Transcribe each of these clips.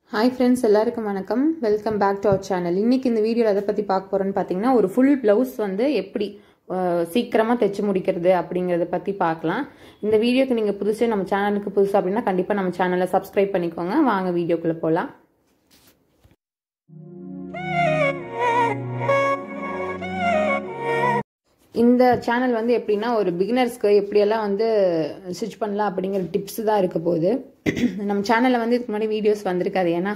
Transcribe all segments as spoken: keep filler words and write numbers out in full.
Hi friends, எல்லாருக்கும் வணக்கம். Welcome back to our channel. இன்னைக்கு இந்த வீடியோல எதை பத்தி பார்க்க போறோம்னு பாத்தீங்கன்னா ஒரு ஃபுல் பிளவுஸ் வந்து எப்படி சீக்கிரமா தைச்சு முடிக்கிறது அப்படிங்கறத பத்தி பார்க்கலாம். இந்த வீடியோக்கு நீங்க புதுசே நம்ம சேனலுக்கு புதுசா அப்படினா கண்டிப்பா நம்ம சேனலை சப்ஸ்கிரைப் பண்ணிக்கோங்க. வாங்க வீடியோக்குள்ள போலாம். இந்த சேனல் வந்து எப்படின்னா ஒரு பிகினர்ஸ்க்கு எப்படியெல்லாம் வந்து ஸ்டிச் பண்ணலாம் அப்படிங்கிற டிப்ஸ் தான் இருக்க போகுது. நம்ம சேனலில் வந்து இதுக்கு முன்னாடி வீடியோஸ் வந்திருக்காது. ஏன்னா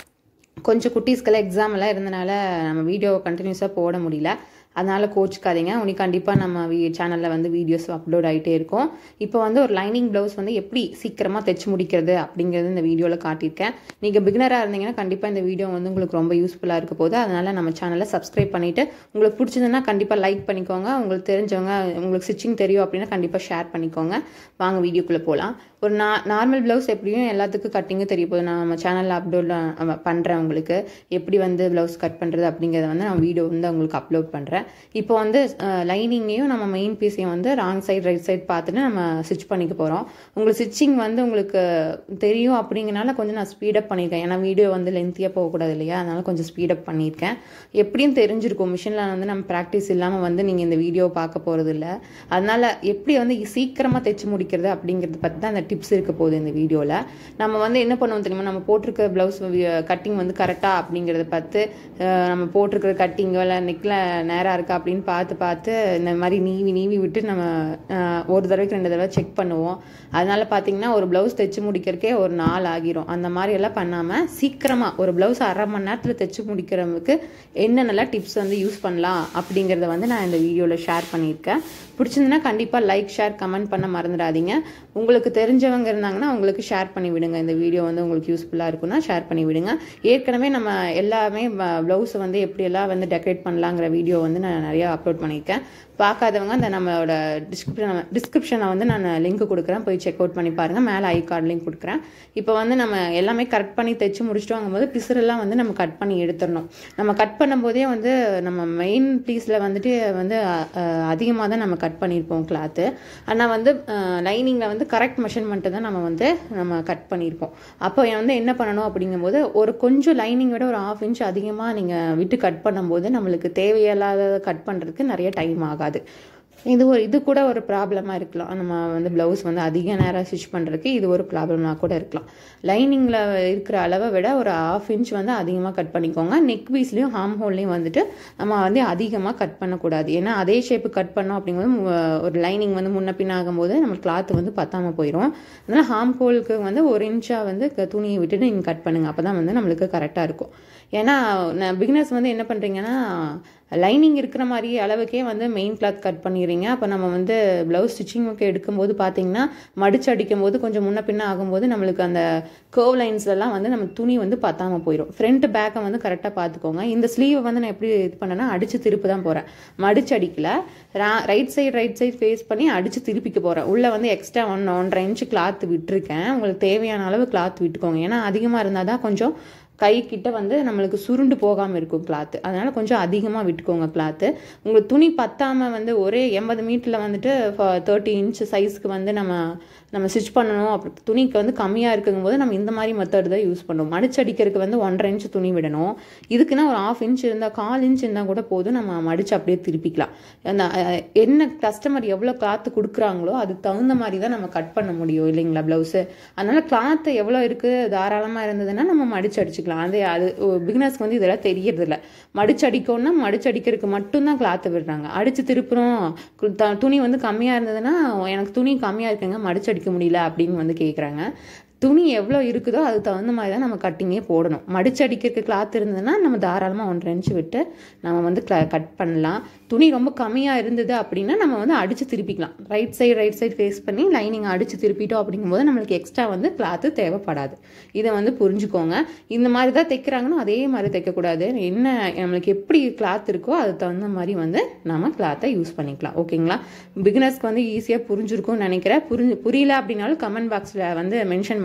கொஞ்சம் குட்டீஸ்க்கெல்லாம் எக்ஸாம் எல்லாம் இருந்தனால நம்ம வீடியோ கண்டினியூஸாக போட முடியல. அதனால கோச்சுக்காதீங்க. உனக்கு கண்டிப்பாக நம்ம வீ சேனலில் வந்து வீடியோஸ் அப்லோட் ஆகிட்டே இருக்கும். இப்போ வந்து ஒரு லைனிங் ப்ளவுஸ் வந்து எப்படி சீக்கிரமாக தைச்சு முடிக்கிறது அப்படிங்கிறது இந்த வீடியோவில் காட்டியிருக்கேன். நீங்கள் பிகினராக இருந்தீங்கன்னா கண்டிப்பாக இந்த வீடியோ வந்து உங்களுக்கு ரொம்ப யூஸ்ஃபுல்லாக இருக்க போகுது. அதனால் நம்ம சேனலை சப்ஸ்கிரைப் பண்ணிவிட்டு உங்களுக்கு பிடிச்சதுன்னா கண்டிப்பாக லைக் பண்ணிக்கோங்க. உங்களுக்கு தெரிஞ்சவங்க உங்களுக்கு ஸ்டிச்சிங் தெரியும் அப்படின்னா கண்டிப்பாக ஷேர் பண்ணிக்கோங்க. வாங்க வீடியோக்குள்ளே போகலாம். ஒரு நா நார்மல் ப்ளவுஸ் எப்படியும் எல்லாத்துக்கும் கட்டிங்கும் தெரிய போகுது. நான் நம்ம சேனலில் அப்லோட் பண்ணுறேன். உங்களுக்கு எப்படி வந்து ப்ளவுஸ் கட் பண்ணுறது அப்படிங்கிறத வந்து நான் வீடியோ வந்து உங்களுக்கு அப்லோட் பண்ணுறேன். இப்போ வந்து லைனிங்கையும் நம்ம மெயின் பீஸையும் வந்து ராங் சைடு ரைட் சைடு பார்த்துட்டு நம்ம ஸ்டிச் பண்ணிக்க போகிறோம். உங்களுக்கு ஸ்டிச்சிங் வந்து உங்களுக்கு தெரியும் அப்படிங்கிறனால கொஞ்சம் நான் ஸ்பீடப் பண்ணியிருக்கேன். ஏன்னா வீடியோ வந்து லென்த்தியாக போகக்கூடாது இல்லையா, அதனால கொஞ்சம் ஸ்பீடப் பண்ணியிருக்கேன். எப்படியும் தெரிஞ்சிருக்கும், மிஷினில் வந்து நம்ம ப்ராக்டிஸ் இல்லாமல் வந்து நீங்கள் இந்த வீடியோ பார்க்க போகிறது இல்லை. அதனால் எப்படி வந்து சீக்கிரமாக தைச்சு முடிக்கிறது அப்படிங்கிறத பற்றி தான் அந்த டிப்ஸ் இருக்க போகுது இந்த வீடியோவில். நம்ம வந்து என்ன பண்ணுவோம் தெரியுமா, நம்ம போட்டிருக்க ப்ளவுஸ் கட்டிங் வந்து கரெக்டாக அப்படிங்கிறத பார்த்து நம்ம போட்டிருக்கிற கட்டிங்கோ இல்லை நெக்கில் நேராக இருக்கா அப்படின்னு பார்த்து பார்த்து இந்த மாதிரி நீவி நீவி விட்டு நம்ம ஒரு தடவைக்கு ரெண்டு தடவை செக் பண்ணுவோம். அதனால பார்த்தீங்கன்னா ஒரு ப்ளவுஸ் தைச்சு முடிக்கிறதுக்கே ஒரு நாள் ஆகிரும். அந்த மாதிரி எல்லாம் பண்ணாமல் சீக்கிரமாக ஒரு ப்ளவுஸ் அரை மணி நேரத்தில் தைச்சு முடிக்கிறவங்களுக்கு என்னென்னலாம் டிப்ஸ் வந்து யூஸ் பண்ணலாம் அப்படிங்கிறத வந்து நான் இந்த வீடியோவில் ஷேர் பண்ணியிருக்கேன். பிடிச்சிருந்துன்னா கண்டிப்பாக லைக் ஷேர் கமெண்ட் பண்ண மறந்துடாதீங்க. உங்களுக்கு தெரிஞ்சவங்க இருந்தாங்கன்னா உங்களுக்கு ஷேர் பண்ணி விடுங்க. இந்த வீடியோ வந்து உங்களுக்கு யூஸ்ஃபுல்லாக இருக்குன்னா ஷேர் பண்ணி விடுங்க. ஏற்கனவே நம்ம எல்லாமே ப்ளவுஸை வந்து எப்படியெல்லாம் வந்து டெக்கரேட் பண்ணலாங்கிற வீடியோ வந்து நான் நிறையா அப்லோட் பண்ணியிருக்கேன். பார்க்காதவங்க அந்த நம்மளோட டிஸ்கிரிப்ஷன் டிஸ்கிரிப்ஷனில் வந்து நான் லிங்க் கொடுக்குறேன், போய் செக் அவுட் பண்ணி பாருங்கள். மேலே ஐ கார்டு லிங்க் கொடுக்குறேன். இப்போ வந்து நம்ம எல்லாமே கரெக்ட் பண்ணி தைச்சு முடிச்சுட்டு வாங்கும்போது பிசுரெல்லாம் வந்து நம்ம கட் பண்ணி எடுத்துடணும். நம்ம கட் பண்ணும்போதே வந்து நம்ம மெயின் பீஸில் வந்துட்டு வந்து அதிகமாக தான் நம்ம கட் பண்ணியிருப்போம் கிளாத்து. ஆனால் வந்து லைனிங்கில் வந்து கரெக்ட் மெஷர்மெண்ட்டு தான் நம்ம வந்து நம்ம கட் பண்ணியிருப்போம். அப்போ வந்து என்ன பண்ணணும் அப்படிங்கும்போது ஒரு கொஞ்சம் லைனிங் விட ஒரு ஹாஃப் இன்ச் அதிகமாக நீங்கள் விட்டு கட் பண்ணும்போது நம்மளுக்கு தேவையில்லாத கட் பண்ணுறதுக்கு நிறைய டைம் ஆகாது. இது ஒரு இது கூட ஒரு ப்ராப்ளமாக இருக்கலாம். நம்ம வந்து ப்ளவுஸ் வந்து அதிக நேரம் ஸ்டிச் பண்ணுறதுக்கு இது ஒரு ப்ராப்ளமாக கூட இருக்கலாம். லைனிங்கில் இருக்கிற அளவை விட ஒரு ஹாஃப் இன்ச் வந்து அதிகமாக கட் பண்ணிக்கோங்க. நெக் பீஸ்லேயும் ஹார்ம் ஹோல்லையும் வந்துட்டு நம்ம வந்து அதிகமாக கட் பண்ணக்கூடாது. ஏன்னா அதே ஷேப்பு கட் பண்ணோம் அப்படிங்கும்போது ஒரு லைனிங் வந்து முன்ன பின் ஆகும்போது நம்ம கிளாத் வந்து பத்தாமல் போயிடும். அதனால் ஹார்ம் ஹோலுக்கு வந்து ஒரு இன்ச்சாக வந்து துணியை விட்டுட்டு நீங்கள் கட் பண்ணுங்கள். அப்போ தான் வந்து நம்மளுக்கு கரெக்டாக இருக்கும். ஏன்னா பிகினர்ஸ் வந்து என்ன பண்ணுறீங்கன்னா லைனிங் இருக்கிற மாதிரி அளவுக்கே வந்து மெயின் கிளாத் கட் பண்ணிடுறீங்க. அப்போ நம்ம வந்து ப்ளவுஸ் ஸ்டிச்சிங்க்கு எடுக்கும்போது பார்த்தீங்கன்னா மடிச்சு அடிக்கும் போது கொஞ்சம் முன்ன பின்ன ஆகும்போது நம்மளுக்கு அந்த கர்வ் லைன்ஸ்லாம் வந்து நம்ம துணி வந்து பத்தாமல் போயிடும். ஃப்ரண்ட் பேக்கை வந்து கரெக்டாக பார்த்துக்கோங்க. இந்த ஸ்லீவை வந்து நான் எப்படி இது பண்ணேன்னா அடித்து திருப்பி தான் போகிறேன். மடிச்சு அடிக்கல, right side right side face பண்ணி அடித்து திருப்பிக்க போகிறேன். உள்ளே வந்து எக்ஸ்ட்ரா ஒன் ஒன்றரை இன்ச்சு கிளாத் விட்டுருக்கேன். உங்களுக்கு தேவையான அளவு கிளாத் விட்டுக்கோங்க. ஏன்னா அதிகமாக இருந்தால் தான் கொஞ்சம் கை கிட்ட வந்து நம்மளுக்கு சுருண்டு போகாமல் இருக்கும் கிளாத்து. அதனால கொஞ்சம் அதிகமாக விட்டுக்கோங்க கிளாத்து. உங்களுக்கு துணி பத்தாமல் வந்து ஒரே எண்பது மீட்டரில் வந்துட்டு தேர்ட்டி இன்ச் சைஸ்க்கு வந்து நம்ம நம்ம ஸ்டிச் பண்ணணும். அப்படி துணிக்கு வந்து கம்மியாக இருக்குங்கும் போது நம்ம இந்த மாதிரி மெத்தட் தான் யூஸ் பண்ணுவோம். மடிச்சடிக்கிறதுக்கு வந்து ஒன்றரை இன்ச் துணி விடணும். இதுக்குன்னா ஒரு ஹாஃப் இன்ச் இருந்தால் கால் இன்ச் இருந்தால் கூட போதும். நம்ம மடிச்சு அப்படியே திருப்பிக்கலாம். அந்த என்ன கஸ்டமர் எவ்வளோ கிளாத்து கொடுக்குறாங்களோ அதுக்கு தகுந்த மாதிரி தான் நம்ம கட் பண்ண முடியும் இல்லைங்களா ப்ளவுஸு. அதனால கிளாத்து எவ்வளோ இருக்குது தாராளமாக இருந்ததுன்னா நம்ம மடிச்சு அடிச்சுக்கலாம். அது அது பிகினர்ஸ்க்கு வந்து இதெல்லாம் தெரியறது இல்லை. மடிச்சடிக்கணும்னா மடிச்சடிக்கிறதுக்கு மட்டும்தான் கிளாத்தை விடுறாங்க. அடிச்சு திருப்புறோம் துணி வந்து கம்மியாக இருந்ததுன்னா எனக்கு துணி கம்மியாக இருக்குங்க மடிச்சடிக்க முடியல அப்படின்னு வந்து கேட்குறாங்க. துணி எவ்வளோ இருக்குதோ அதுக்கு தகுந்த மாதிரி தான் நம்ம கட்டிங்கே போடணும். மடிச்சடிக்கிறதுக்கு கிளாத் இருந்ததுன்னா நம்ம தாராளமாக ஒன்றரை இன்ச்சு விட்டு நம்ம வந்து கட் பண்ணலாம். துணி ரொம்ப கம்மியாக இருந்தது அப்படின்னா நம்ம வந்து அடித்து திருப்பிக்கலாம். Right side right side face பண்ணி லைனிங் அடித்து திருப்பிட்டோம் அப்படிங்கும்போது நம்மளுக்கு எக்ஸ்ட்ரா வந்து கிளாத்து தேவைப்படாது. இதை வந்து புரிஞ்சுக்கோங்க. இந்த மாதிரி தான் தைக்கிறாங்கன்னா அதே மாதிரி தைக்கக்கூடாது. என்ன நம்மளுக்கு எப்படி கிளாத் இருக்கோ அதுக்கு தகுந்த மாதிரி வந்து நம்ம கிளாத்தை யூஸ் பண்ணிக்கலாம். ஓகேங்களா? பிகினர்ஸ்க்கு வந்து ஈஸியாக புரிஞ்சிருக்கும்னு நினைக்கிறேன். புரிஞ்சு புரியல அப்படின்னாலும் கமெண்ட் பாக்ஸில் வந்து மென்ஷன் பண்ணி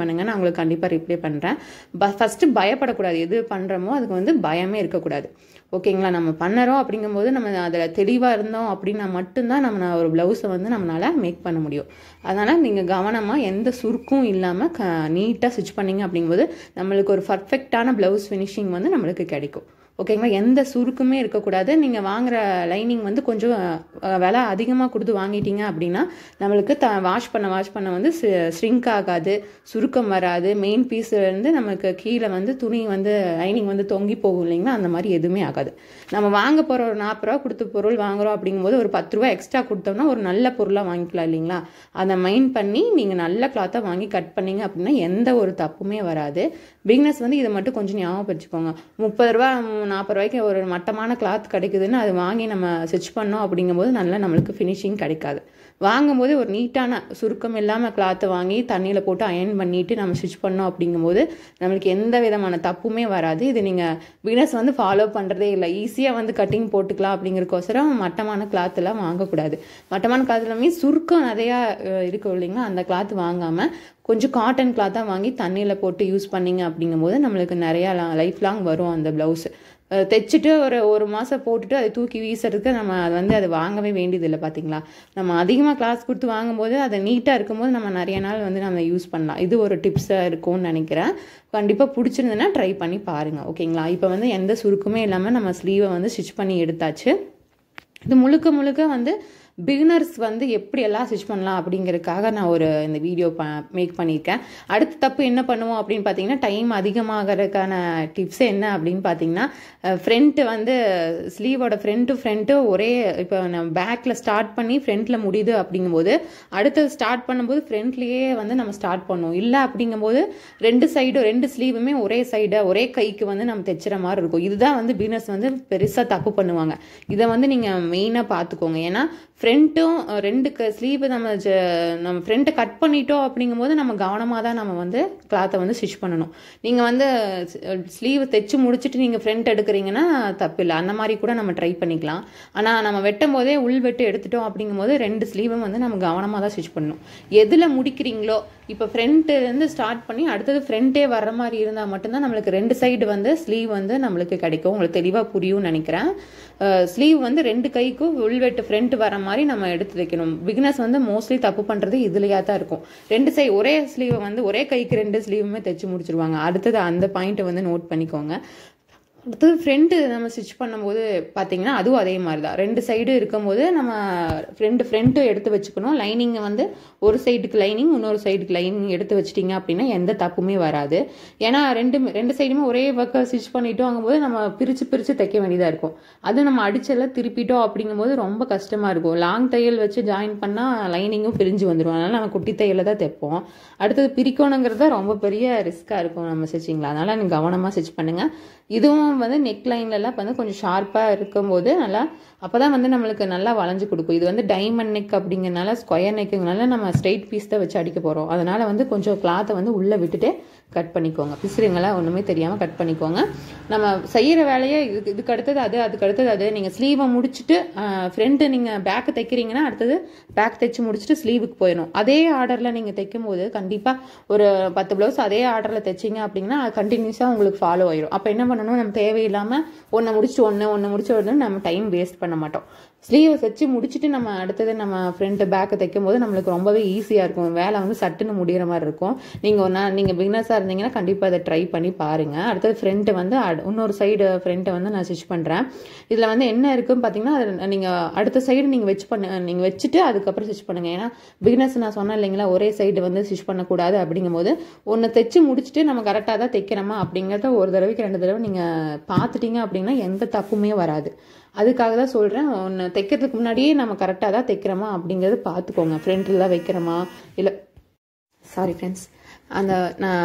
பண்ணுங்கள், நான் உங்களுக்கு கண்டிப்பாக ரிப்ளை பண்ணுறேன். ப ஃபஸ்ட்டு பயப்படக்கூடாது. எது பண்ணுறோமோ அதுக்கு வந்து பயமே இருக்கக்கூடாது. ஓகேங்களா? நம்ம பண்ணுறோம் அப்படிங்கும்போது நம்ம அதில் தெளிவாக இருந்தோம் அப்படின்னா மட்டும்தான் நம்ம ஒரு ப்ளவுஸை வந்து நம்மளால் மேக் பண்ண முடியும். அதனால் நீங்கள் கவனமாக எந்த சுருக்கும் இல்லாமல் க நீட்டாக ஸ்டிச் பண்ணிங்க அப்படிங்கும்போது நம்மளுக்கு ஒரு பர்ஃபெக்டான ப்ளவுஸ் ஃபினிஷிங் வந்து நம்மளுக்கு கிடைக்கும். ஓகேங்களா? எந்த சுருக்குமே இருக்கக்கூடாது. நீங்கள் வாங்குகிற லைனிங் வந்து கொஞ்சம் விலை அதிகமாக கொடுத்து வாங்கிட்டீங்க அப்படின்னா நம்மளுக்கு த வாஷ் பண்ண வாஷ் பண்ண வந்து ஸ்ரிங்க் ஆகாது, சுருக்கம் வராது. மெயின் பீஸ்லேருந்து நம்மளுக்கு கீழே வந்து துணி வந்து லைனிங் வந்து தொங்கி போகும் இல்லைங்களா, அந்த மாதிரி எதுவுமே ஆகாது. நம்ம வாங்க போகிற ஒரு நாற்பது ரூபா கொடுத்து பொருள் வாங்குகிறோம் அப்படிங்கும்போது ஒரு பத்து ரூபா எக்ஸ்ட்ரா கொடுத்தோம்னா ஒரு நல்ல பொருளாக வாங்கிக்கலாம் இல்லைங்களா? அதை மைண்ட் பண்ணி நீங்கள் நல்ல கிளாத்தை வாங்கி கட் பண்ணிங்க அப்படின்னா எந்த ஒரு தப்புமே வராது. பிகினர்ஸ் வந்து இதை மட்டும் கொஞ்சம் ஞாபகம் முப்பது ரூபா நாற்பது ரூபாய்க்கு ஒரு மட்டமான கிளாத் கிடைக்குதுன்னு அது வாங்கி நம்ம ஸ்டிச் பண்ணோம் அப்படிங்கும்போது நல்லா நம்மளுக்கு ஃபினிஷிங் கிடைக்காது. வாங்கும்போது ஒரு நீட்டான சுருக்கம் இல்லாமல் கிளாத்தை வாங்கி தண்ணியில் போட்டு அயன் பண்ணிவிட்டு நம்ம ஸ்டிச் பண்ணோம் அப்படிங்கும்போது நம்மளுக்கு எந்த விதமான தப்புமே வராது. இது நீங்கள் பிகினர்ஸ் வந்து ஃபாலோ பண்ணுறதே இல்லை. ஈஸியாக வந்து கட்டிங் போட்டுக்கலாம் அப்படிங்கிறக்கோசரம் மட்டமான கிளாத்தெல்லாம் வாங்கக்கூடாது. மட்டமான கிளாத்துலாமே சுருக்கம் நிறையா இருக்கும் இல்லைங்களா, அந்த கிளாத் வாங்காமல் கொஞ்சம் காட்டன் கிளாத்தாக வாங்கி தண்ணியில் போட்டு யூஸ் பண்ணிங்க அப்படிங்கும்போது நம்மளுக்கு நிறையா லைஃப் லாங் வரும் அந்த ப்ளவுஸு. தைச்சிட்டு ஒரு ஒரு மாதம் போட்டுட்டு அதை தூக்கி வீசுறதுக்கு நம்ம அது வந்து அதை வாங்கவே வேண்டியதில்லை. பார்த்தீங்களா? நம்ம அதிகமாக கிளாஸ் கொடுத்து வாங்கும்போது அதை நீட்டாக இருக்கும்போது நம்ம நிறைய நாள் வந்து நம்ம யூஸ் பண்ணலாம். இது ஒரு டிப்ஸாக இருக்கும்னு நினைக்கிறேன். கண்டிப்பாக பிடிச்சிருந்ததுன்னா ட்ரை பண்ணி பாருங்கள். ஓகேங்களா? இப்போ வந்து எந்த சுருக்குமே இல்லாமல் நம்ம ஸ்லீவை வந்து ஸ்டிச் பண்ணி எடுத்தாச்சு. இது முழுக்க முழுக்க வந்து பிகினர்ஸ் வந்து எப்படி எல்லாம் ஸ்டிச் பண்ணலாம் அப்படிங்கிறதுக்காக நான் ஒரு இந்த வீடியோ ப மேக் பண்ணியிருக்கேன். அடுத்த தப்பு என்ன பண்ணுவோம் அப்படின்னு பார்த்தீங்கன்னா, டைம் அதிகமாகறதுக்கான டிப்ஸ் என்ன அப்படின்னு பார்த்தீங்கன்னா, ஃப்ரண்ட்டு வந்து ஸ்லீவோட ஃப்ரண்ட் டு ஃப்ரண்ட்டு ஒரே இப்போ நம்ம பேக்கில் ஸ்டார்ட் பண்ணி ஃப்ரண்ட்டில் முடியுது அப்படிங்கும்போது அடுத்தது ஸ்டார்ட் பண்ணும்போது ஃப்ரண்ட்லேயே வந்து நம்ம ஸ்டார்ட் பண்ணுவோம். இல்லை அப்படிங்கும்போது ரெண்டு சைடும் ரெண்டு ஸ்லீவுமே ஒரே சைடை ஒரே கைக்கு வந்து நம்ம தைச்சிற மாதிரி இருக்கும். இதுதான் வந்து பிகினர்ஸ் வந்து பெருசாக தப்பு பண்ணுவாங்க. இதை வந்து நீங்கள் மெயினாக பார்த்துக்கோங்க. ஏன்னா ஃப்ரண்ட்டும் ரெண்டு க ஸ்லீவ் நம்ம ஜ நம்ம ஃப்ரண்ட்டை கட் பண்ணிட்டோம் அப்படிங்கும்போது நம்ம கவனமாக தான் நம்ம வந்து கிளாத்தை வந்து ஸ்டிச் பண்ணணும். நீங்கள் வந்து ஸ்லீவ் தைச்சு முடிச்சுட்டு நீங்கள் ஃப்ரண்ட் எடுக்கிறீங்கன்னா தப்பு இல்லை, அந்த மாதிரி கூட நம்ம ட்ரை பண்ணிக்கலாம். ஆனால் நம்ம வெட்டும் போதே உள் வெட்டு எடுத்துட்டோம் அப்படிங்கும்போது ரெண்டு ஸ்லீவும் வந்து நம்ம கவனமாக தான் ஸ்டிச் பண்ணணும். எதில் முடிக்கிறீங்களோ, இப்போ ஃப்ரண்ட்டுலேருந்து ஸ்டார்ட் பண்ணி அடுத்தது ஃப்ரண்ட்டே வர்ற மாதிரி இருந்தால் மட்டும்தான் நம்மளுக்கு ரெண்டு சைடு வந்து ஸ்லீவ் வந்து நம்மளுக்கு கிடைக்கும். உங்களுக்கு தெளிவாக புரியும்னு நினைக்கிறேன். ஸ்லீவ் வந்து ரெண்டு கைக்கும் உள்வெட்டு ஃப்ரண்ட் வர மாதிரி நம்ம எடுத்து வைக்கணும். பிகினர்ஸ் வந்து மோஸ்ட்லி தப்பு பண்ணுறது இதுலையாக தான் இருக்கும். ரெண்டு சைடு ஒரே ஸ்லீவை வந்து ஒரே கைக்கு ரெண்டு ஸ்லீவுமே தைச்சு முடிச்சிருவாங்க. அடுத்தது அந்த பாயிண்ட்டை வந்து நோட் பண்ணிக்கோங்க. அடுத்தது ஃப்ரண்ட்டு நம்ம ஸ்டிச் பண்ணும்போது பார்த்தீங்கன்னா அதுவும் அதே மாதிரி தான். ரெண்டு சைடு இருக்கும்போது நம்ம ஃப்ரெண்டு ஃப்ரண்ட்டு எடுத்து வச்சுக்கணும். லைனிங்கை வந்து ஒரு சைடுக்கு லைனிங் இன்னொரு சைடுக்கு லைனிங் எடுத்து வச்சிட்டிங்க அப்படின்னா எந்த தப்புமே வராது. ஏன்னா ரெண்டு ரெண்டு சைடுமே ஒரே பக்கம் ஸ்டிச் பண்ணிட்டோம் ஆகும்போது நம்ம பிரித்து பிரித்து தைக்க வேண்டியதாக இருக்கும். அது நம்ம அடிச்செல்லாம் திருப்பிட்டோம் அப்படிங்கும்போது ரொம்ப கஷ்டமாக இருக்கும். லாங் தையல் வச்சு ஜாயின் பண்ணால் லைனிங்கும் பிரிஞ்சு வந்துடும். அதனால் நம்ம குட்டி தையலில் தான் தைப்போம். அடுத்தது பிரிக்கணுங்கிறது தான் ரொம்ப பெரிய ரிஸ்க்காக இருக்கும் நம்ம ஸ்டிச்சிங்கில். அதனால் நீங்கள் கவனமாக ஸ்டிச் பண்ணுங்கள். இதுவும் வந்து நெக் லைன்லலாம் வந்து கொஞ்சம் ஷார்ப்பாக இருக்கும்போது நல்லா அப்போ தான் வந்து நம்மளுக்கு நல்லா வளைஞ்சு கொடுக்கும். இது வந்து டைமண்ட் நெக் அப்படிங்கிறனால ஸ்கொயர் நெக்குங்கனால நம்ம ஸ்ட்ரெயிட் பீஸ் தான் வச்சு அடிக்க போகிறோம். அதனால் வந்து கொஞ்சம் கிளாத்தை வந்து உள்ளே விட்டுட்டு கட் பண்ணிக்கோங்க. பிசுறுங்களாம் ஒன்றுமே தெரியாமல் கட் பண்ணிக்கோங்க. நம்ம செய்கிற வேலையை இதுக்கு இதுக்கு அடுத்தது அது அதுக்கு அடுத்தது அது. நீங்கள் ஸ்லீவை முடிச்சுட்டு ஃப்ரண்ட்டு நீங்கள் பேக்கு தைக்கிறீங்கன்னா அடுத்தது பேக் தைச்சி முடிச்சுட்டு ஸ்லீவுக்கு போயிடும். அதே ஆர்டரில் நீங்கள் தைக்கும் போது கண்டிப்பாக ஒரு பத்து ப்ளவுஸ் அதே ஆர்டரில் தைச்சிங்க அப்படின்னா கண்டினியூஸாக உங்களுக்கு ஃபாலோ ஆயிடும். அப்போ என்ன பண்ணணும், நம்ம தேவையில்லாமல் ஒன்று முடிச்சுட்டு ஒன்று ஒன்று முடிச்சு ஒன்று நம்ம டைம் வேஸ்ட் பண்ண மாட்டோம். ஸ்லீவை தைச்சு முடிச்சுட்டு நம்ம அடுத்தது நம்ம ஃப்ரண்ட் பேக்கை தைக்கும் போது நம்மளுக்கு ரொம்பவே ஈஸியாக இருக்கும். வேலை வந்து சட்டுன்னு முடிகிற மாதிரி இருக்கும். நீங்கள் ஒரு நாள் நீங்கள் பிகினர்ஸாக இருந்தீங்கன்னா கண்டிப்பாக அதை ட்ரை பண்ணி பாருங்கள். அடுத்தது ஃப்ரண்ட்டு வந்து இன்னொரு சைடு ஃப்ரண்ட்டை வந்து நான் ஸ்டிச் பண்ணுறேன். இதில் வந்து என்ன இருக்குன்னு பார்த்தீங்கன்னா, அது நீங்கள் அடுத்த சைடு நீங்கள் வச்சு பண்ண நீங்கள் வச்சுட்டு அதுக்கப்புறம் ஸ்டிச் பண்ணுங்கள். ஏன்னா பிகினர்ஸ் நான் சொன்னேன் இல்லைங்களா, ஒரே சைடு வந்து ஸ்டிச் பண்ணக்கூடாது. அப்படிங்கும்போது ஒன்று தைச்சு முடிச்சுட்டு நம்ம கரெக்டாக தான் தைக்கிறோமா அப்படிங்கிறத ஒரு தடவைக்கு ரெண்டு தடவை நீங்கள் பார்த்துட்டீங்க அப்படின்னா எந்த தப்புமே வராது. அதுக்காக தான் சொல்கிறேன், ஒன்று தைக்கிறதுக்கு முன்னாடியே நம்ம கரெக்டாக தான் தைக்கிறோமா அப்படிங்கிறது பார்த்துக்கோங்க. ஃப்ரண்ட்டில் தான் வைக்கிறோமா இல்லை சாரி ஃப்ரெண்ட்ஸ் அந்த நான்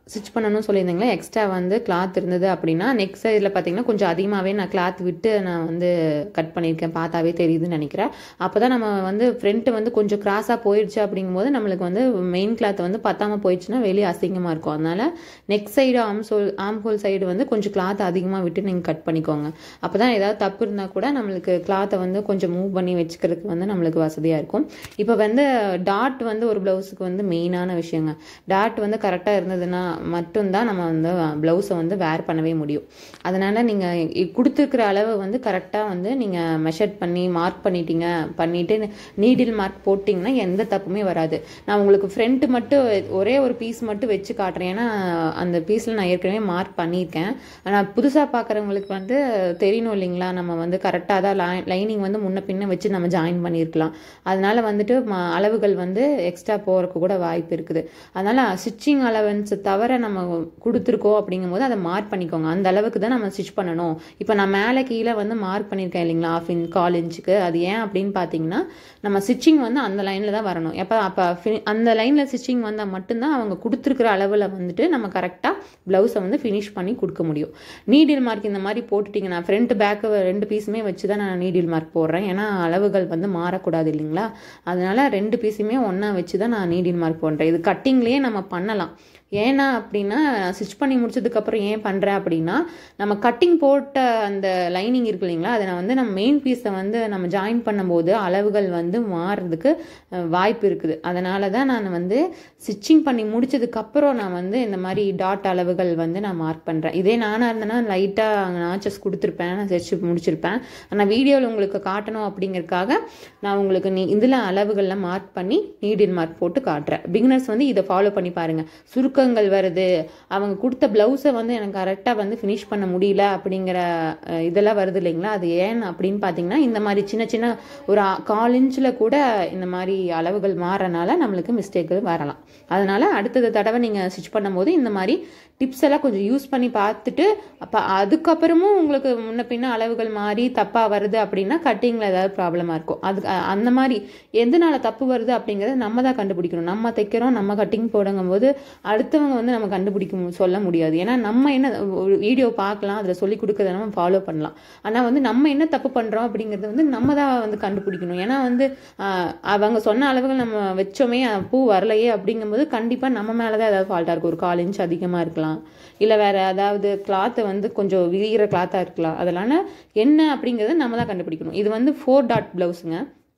ஸ்டிச் பண்ணணும்னு சொல்லியிருந்தீங்களா, எக்ஸ்ட்ரா வந்து கிளாத் இருந்தது அப்படின்னா நெக்ஸ்ட் சைடில் பார்த்தீங்கன்னா கொஞ்சம் அதிகமாகவே நான் கிளாத் விட்டு நான் வந்து கட் பண்ணியிருக்கேன். பார்த்தாவே தெரியுதுன்னு நினைக்கிறேன். அப்போ தான் நம்ம வந்து ஃப்ரண்ட்டு வந்து கொஞ்சம் கிராஸாக போயிடுச்சு அப்படிங்கும்போது நம்மளுக்கு வந்து மெயின் கிளாத் வந்து பத்தாமல் போயிடுச்சுன்னா வெளியே அசிங்கமாக இருக்கும். அதனால் நெக்ஸ்ட் சைடு ஆம் சோல் ஆம் ஹோல் சைடு வந்து கொஞ்சம் கிளாத் அதிகமாக விட்டு நீங்கள் கட் பண்ணிக்கோங்க. அப்போ தான் ஏதாவது தப்பு இருந்தால் கூட நம்மளுக்கு கிளாத்தை வந்து கொஞ்சம் மூவ் பண்ணி வச்சுக்கிறதுக்கு வந்து நம்மளுக்கு வசதியாக இருக்கும். இப்போ வந்து டாட் வந்து ஒரு ப்ளவுஸுக்கு வந்து மெயினான விஷயங்க. டாட் வந்து கரெக்டாக இருந்ததுன்னா மட்டும்தான் நம்ம வந்து ப்ளவுஸை வந்து வேர் பண்ணவே முடியும். அதனால் நீங்கள் கொடுத்துருக்கிற அளவு வந்து கரெக்டாக வந்து நீங்கள் மெஷர் பண்ணி மார்க் பண்ணிட்டீங்க பண்ணிவிட்டு நீடில் மார்க் போட்டிங்கன்னா எந்த தப்புமே வராது. நான் உங்களுக்கு ஃப்ரண்ட் மட்டும் ஒரே ஒரு பீஸ் மட்டும் வச்சு காட்டுறேன். ஏன்னா அந்த பீஸில் நான் ஏற்கனவே மார்க் பண்ணியிருக்கேன். ஆனால் புதுசாக பார்க்குறவங்களுக்கு வந்து தெரியணும் இல்லைங்களா, நம்ம வந்து கரெக்டாக தான் லை லைனிங் வந்து முன்ன பின்ன வச்சு நம்ம ஜாயின் பண்ணியிருக்கலாம். அதனால் வந்துட்டு அளவுகள் வந்து எக்ஸ்ட்ரா போகிறதுக்கு கூட வாய்ப்பு இருக்குது. அதனால் ஸ்டிச்சிங் அலவன்ஸ் தவிர நம்ம கொடுத்துருக்கோம் அப்படிங்கும்போது அதை மார்க் பண்ணிக்கோங்க. அந்த அளவுக்கு தான் நம்ம ஸ்டிச் பண்ணணும். இப்போ நான் மேலே கீழே வந்து மார்க் பண்ணியிருக்கேன் இல்லைங்களா, ஆஃப் இன்ச் கால் இன்ச்சுக்கு. அது ஏன் அப்படின்னு பார்த்தீங்கன்னா நம்ம ஸ்டிச்சிங் வந்து அந்த லைனில் தான் வரணும். எப்போ அப்போ அந்த லைனில் ஸ்டிச்சிங் வந்தால் மட்டும்தான் அவங்க கொடுத்துருக்குற அளவில் வந்துட்டு நம்ம கரெக்டாக ப்ளவுஸை வந்து ஃபினிஷ் பண்ணி கொடுக்க முடியும். நீடில் மார்க் இந்த மாதிரி போட்டுட்டிங்கன்னா ஃப்ரண்ட் பேக்கு ரெண்டு பீஸுமே வச்சு தான் நான் நீடில் மார்க் போடுறேன். ஏன்னா அளவுகள் வந்து மாறக்கூடாது இல்லைங்களா. அதனால் ரெண்டு பீஸுமே ஒன்றா வச்சு தான் நான் நீடில் மார்க் போடுறேன். இது கட்டிங்லேயே நம்ம பண்ணலாம். ஏன்னா அப்படின்னா ஸ்டிச் பண்ணி முடிச்சதுக்கப்புறம் ஏன் பண்ணுறேன் அப்படின்னா நம்ம கட்டிங் போட்ட அந்த லைனிங் இருக்கு இல்லைங்களா, அதை நான் வந்து நம்ம மெயின் பீஸை வந்து நம்ம ஜாயின் பண்ணும்போது அளவுகள் வந்து மாறுறதுக்கு வாய்ப்பு இருக்குது. அதனால தான் நான் வந்து ஸ்டிச்சிங் பண்ணி முடிச்சதுக்கப்புறம் நான் வந்து இந்த மாதிரி டாட் அளவுகள் வந்து நான் மார்க் பண்ணுறேன். இதே நானாக இருந்தேன்னா லைட்டாக நாச்சஸ் கொடுத்துருப்பேன், நான் ஸ்டிச் முடிச்சிருப்பேன். ஆனால் வீடியோவில் உங்களுக்கு காட்டணும் அப்படிங்கிறதுக்காக நான் உங்களுக்கு நீ இதில் அளவுகள்லாம் மார்க் பண்ணி நீடில் மார்க் போட்டு காட்டுறேன். பிகினர்ஸ் வந்து இதை ஃபாலோ பண்ணி பாருங்கள். சுருக்க வருது, அவங்க கொடுத்த பிளவுஸை வந்து எனக்கு கரெக்டாக வந்து ஃபினிஷ் பண்ண முடியல அப்படிங்கிற இதெல்லாம் வருது இல்லைங்களா. அது ஏன் அப்படின்னு பார்த்தீங்கன்னா இந்த மாதிரி சின்ன சின்ன ஒரு கால் இன்ச்சில் கூட இந்த மாதிரி அளவுகள் மாறனால நம்மளுக்கு மிஸ்டேக்கு வரலாம். அதனால அடுத்தது தடவை நீங்கள் ஸ்டிச் பண்ணும்போது இந்த மாதிரி டிப்ஸ் எல்லாம் கொஞ்சம் யூஸ் பண்ணி பார்த்துட்டு அப்போ அதுக்கப்புறமும் உங்களுக்கு முன்ன பின்ன அளவுகள் மாறி தப்பாக வருது அப்படின்னா கட்டிங்கில் ஏதாவது ப்ராப்ளமாக இருக்கும். அது அந்த மாதிரி எதனால தப்பு வருது அப்படிங்கிறத நம்ம தான் கண்டுபிடிக்கணும். நம்ம தைக்கிறோம், நம்ம கட்டிங் போடுங்கும் போது அடுத்தவங்க வந்து நம்ம கண்டுபிடிக்க சொல்ல முடியாது. ஏன்னா நம்ம என்ன ஒரு வீடியோ பார்க்கலாம், அதில் சொல்லி கொடுக்கறத நம்ம ஃபாலோ பண்ணலாம். ஆனால் வந்து நம்ம என்ன தப்பு பண்ணுறோம் அப்படிங்கிறது வந்து நம்ம தான் வந்து கண்டுபிடிக்கணும். ஏன்னா வந்து அவங்க சொன்ன அளவுகள் நம்ம வச்சோமே பூ வரலையே அப்படிங்கும்போது கண்டிப்பாக நம்ம மேலே தான் ஏதாவது ஃபால்ட்டாக இருக்கும். ஒரு கால் இன்ச் அதிகமாக இருக்கலாம், இல்லை வேற ஏதாவது கிளாத்தை வந்து கொஞ்சம் விரிகிற கிளாத்தாக இருக்கலாம். அதனால என்ன அப்படிங்கிறத நம்ம தான் கண்டுபிடிக்கணும். இது வந்து ஃபோர் டாட் பிளவுஸுங்க.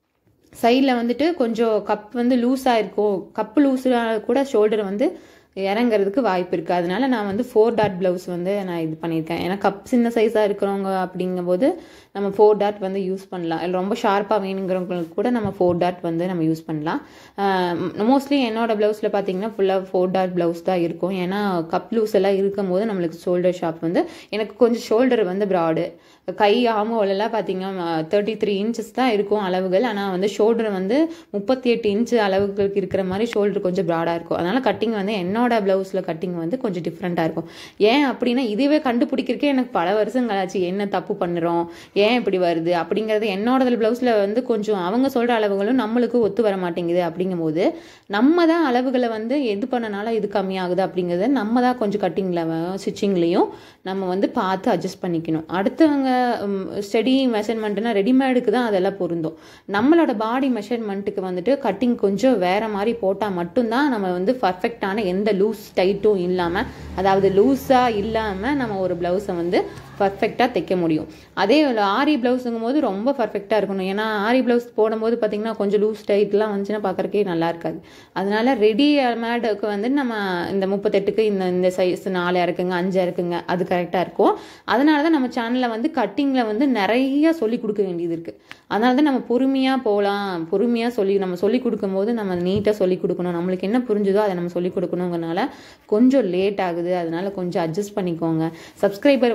சைடில் வந்துட்டு கொஞ்சம் கப் வந்து லூஸாக இருக்கும். கப்பு லூஸாக கூட ஷோல்டர் வந்து இறங்கிறதுக்கு வாய்ப்பு இருக்குது. அதனால நான் வந்து ஃபோர் டாட் ப்ளவுஸ் வந்து நான் இது பண்ணியிருக்கேன். ஏன்னா கப் சின்ன சைஸாக இருக்கிறவங்க அப்படிங்கும்போது நம்ம ஃபோர் டாட் வந்து யூஸ் பண்ணலாம். ரொம்ப ஷார்ப்பாக வேணுங்கிறவங்களுக்கு கூட நம்ம ஃபோர் டாட் வந்து நம்ம யூஸ் பண்ணலாம். மோஸ்ட்லி என்னோடய ப்ளவுஸில் பார்த்தீங்கன்னா ஃபுல்லாக ஃபோர் டாட் ப்ளவுஸ் தான் இருக்கும். ஏன்னா கப் லூஸ் எல்லாம் இருக்கும் போது நம்மளுக்கு ஷோல்டர் ஷாப் வந்து எனக்கு கொஞ்சம் ஷோல்டர் வந்து ப்ராடு, கை ஆமோலெல்லாம் பார்த்தீங்கன்னா தேர்ட்டி த்ரீ இன்ச்சஸ் தான் இருக்கும் அளவுகள். ஆனால் வந்து ஷோல்டர் வந்து முப்பத்தி எட்டு இன்ச்சு அளவுகளுக்கு இருக்கிற மாதிரி ஷோல்டர் கொஞ்சம் ப்ராடாக இருக்கும். அதனால் கட்டிங் வந்து என்னோட ப்ளவுஸில் கட்டிங் வந்து கொஞ்சம் டிஃப்ரெண்ட்டாக இருக்கும். ஏன் அப்படின்னா இதுவே கண்டுபிடிக்கிறக்கே எனக்கு பல வருஷம் கழிச்சு என்ன தப்பு பண்ணுறோம், ஏன் இப்படி வருது அப்படிங்கிறது என்னோட ப்ளவுஸில் வந்து கொஞ்சம் அவங்க சொல்கிற அளவுகளும் நம்மளுக்கு ஒத்து வர மாட்டேங்குது. அப்படிங்கும்போது நம்ம தான் அளவுகளை வந்து எது பண்ணனால இது கம்மியாகுது அப்படிங்கிறத நம்ம தான் கொஞ்சம் கட்டிங்கில் ஸ்டிச்சிங்லேயும் நம்ம வந்து பார்த்து அட்ஜஸ்ட் பண்ணிக்கணும். அடுத்தவங்க ஸ்டடி மெஷர்மெண்ட்னா ரெடிமேடுக்கு தான் அதெல்லாம் பொருந்தும். நம்மளோட பாடி மெஷர்மெண்ட்டுக்கு வந்துட்டு கட்டிங் கொஞ்சம் வேற மாதிரி போட்டால் மட்டும்தான் நம்ம வந்து பர்ஃபெக்டான எந்த லூஸ் டைட்டும் இல்லாமல், அதாவது லூஸாக இல்லாமல் நம்ம ஒரு ப்ளவுஸை வந்து பர்ஃபெக்டாக தைக்க முடியும். அதே ஆரி ப்ளவுஸுங்கும் போது ரொம்ப பர்ஃபெக்டாக இருக்கணும். ஏன்னா ஆரி ப்ளவுஸ் போடும்போது பார்த்தீங்கன்னா கொஞ்சம் லூஸ் டைட்லாம் வந்துச்சுன்னா பார்க்குறக்கே நல்லா இருக்காது. அதனால ரெடி மேடுக்கு வந்து நம்ம இந்த முப்பத்தெட்டுக்கு இந்த இந்த சைஸ் நாலு இருக்குங்க அஞ்சு இருக்குங்க அது கரெக்டாக இருக்கும். அதனால தான் நம்ம சேனலில் வந்து கட்டிங்கில் வந்து நிறைய சொல்லி கொடுக்க வேண்டியது இருக்குது. அதனால தான் நம்ம பொறுமையாக போகலாம், பொறுமையாக சொல்லி நம்ம சொல்லி கொடுக்கும்போது நம்ம நீட்டாக சொல்லி கொடுக்கணும். நம்மளுக்கு என்ன புரிஞ்சுதோ அதை நம்ம சொல்லி கொடுக்கணுங்கிறனால கொஞ்சம் லேட் ஆகுது. அதனால கொஞ்சம் அட்ஜஸ்ட் பண்ணிக்கோங்க. சப்ஸ்கிரைபர் வந்து ஏன்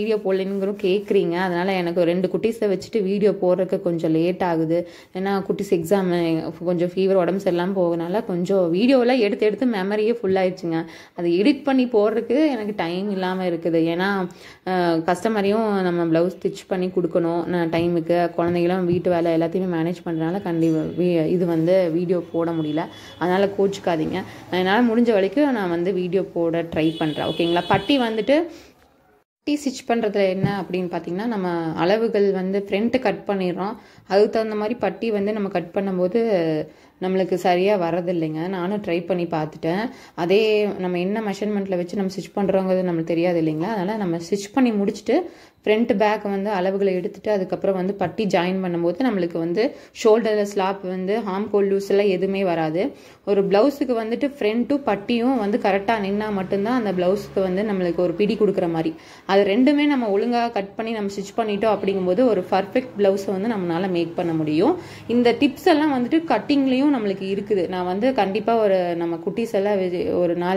வீடியோ போடலனுங்கிறோம் கேட்குறீங்க. அதனால் எனக்கு ரெண்டு குட்டீஸை வச்சுட்டு வீடியோ போடுறதுக்கு கொஞ்சம் லேட் ஆகுது. ஏன்னா குட்டீஸ் எக்ஸாமு கொஞ்சம் ஃபீவர் உடம்பு சரியில்லாமல் போகனால கொஞ்சம் வீடியோவில் எடுத்து எடுத்து மெமரியே ஃபுல்லாகிடுச்சுங்க. அது எடிட் பண்ணி போடுறதுக்கு எனக்கு டைம் இல்லாமல் இருக்குது. ஏன்னா கஸ்டமரையும் நம்ம ப்ளவுஸ் ஸ்டிச் பண்ணி கொடுக்கணும் நான் டைமுக்கு. குழந்தைகளும் வீட்டு வேலை எல்லாத்தையுமே மேனேஜ் பண்ணுறதுனால கண்டிப்பாக இது வந்து வீடியோ போட முடியல. அதனால் கோச்சிக்காதீங்க. என்னால் முடிஞ்ச வரைக்கும் நான் வந்து வீடியோ போட ட்ரை பண்ணுறேன். ஓகேங்களா. பட்டி வந்துட்டு பட்டி ஸ்டிச் பண்ணுறதுல என்ன அப்படின்னு பார்த்தீங்கன்னா, நம்ம அளவுகள் வந்து ஃப்ரண்ட்டு கட் பண்ணிடுறோம். அதுக்கு தகுந்த மாதிரி பட்டி வந்து நம்ம கட் பண்ணும்போது நம்மளுக்கு சரியாக வரதில்லைங்க. நானும் ட்ரை பண்ணி பார்த்துட்டேன். அதே நம்ம என்ன மெஷர்மெண்ட்டில் வச்சு நம்ம ஸ்டிச் பண்ணுறோங்கிறது நம்மளுக்கு தெரியாது இல்லைங்களா. அதனால் நம்ம ஸ்டிச் பண்ணி முடிச்சுட்டு ஃப்ரண்ட் பேக் வந்து அளவுகளை எடுத்துகிட்டு அதுக்கப்புறம் வந்து பட்டி ஜாயின் பண்ணும்போது நம்மளுக்கு வந்து ஷோல்டரில் ஸ்லாப் வந்து ஹார்ம் கோல் லூஸ் எல்லாம் எதுவுமே வராது. ஒரு ப்ளவுஸுக்கு வந்துட்டு ஃப்ரண்ட்டும் பட்டியும் வந்து கரெக்டாக நின்னா மட்டும்தான் அந்த ப்ளவுஸுக்கு வந்து நம்மளுக்கு ஒரு பிடி கொடுக்குற மாதிரி. அது ரெண்டுமே நம்ம ஒழுங்காக கட் பண்ணி நம்ம ஸ்டிச் பண்ணிட்டோம் அப்படிங்கும்போது ஒரு பர்ஃபெக்ட் ப்ளவுஸை வந்து நம்மளால் மேக் பண்ண முடியும். இந்த டிப்ஸ் எல்லாம் வந்துட்டு கட்டிங்லேயும் நம்மளுக்கு இருக்குது. நான் வந்து கண்டிப்பாக ஒரு நம்ம குட்டீஸ் எல்லாம் ஒரு நாள்